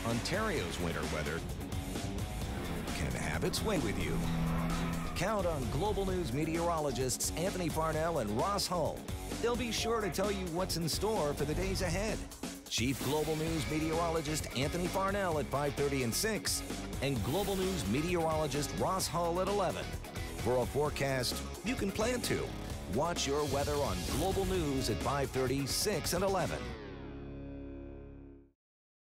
Ontario's winter weather can have its way with you. Count on Global News meteorologists Anthony Farnell and Ross Hull. They'll be sure to tell you what's in store for the days ahead. Chief Global News meteorologist Anthony Farnell at 5:30 and 6, and Global News meteorologist Ross Hull at 11. For a forecast you can plan to. Watch your weather on Global News at 5:30, 6, and 11.